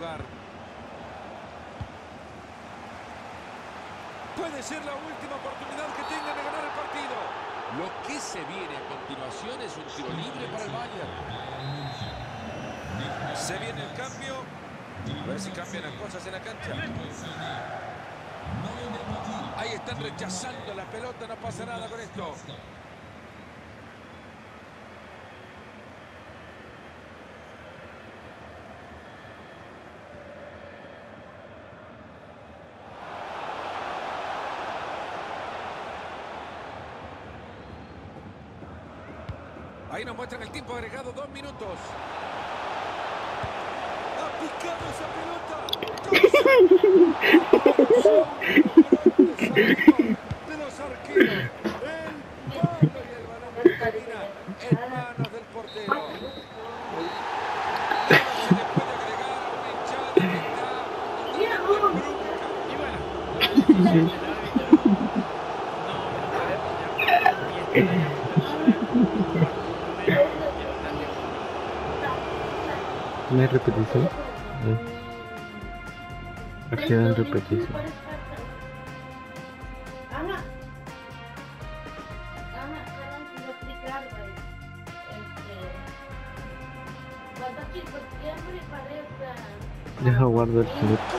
jugar. Puede ser la última oportunidad que tengan de ganar el partido. Lo que se viene a continuación es un tiro libre para el Bayern. Se viene el cambio. A ver si cambian las cosas en la cancha. Ahí están rechazando la pelota. No pasa nada con esto. Ahí nos muestran el tiempo agregado, 2 minutos. ¡Ha picado esa pelota! De los arqueros. El palo y el balón que termina en manos del portero. Se le puede agregar a una hinchada que está... ¿No hay repetición? Aquí dan repetición. Deja guardar el clip.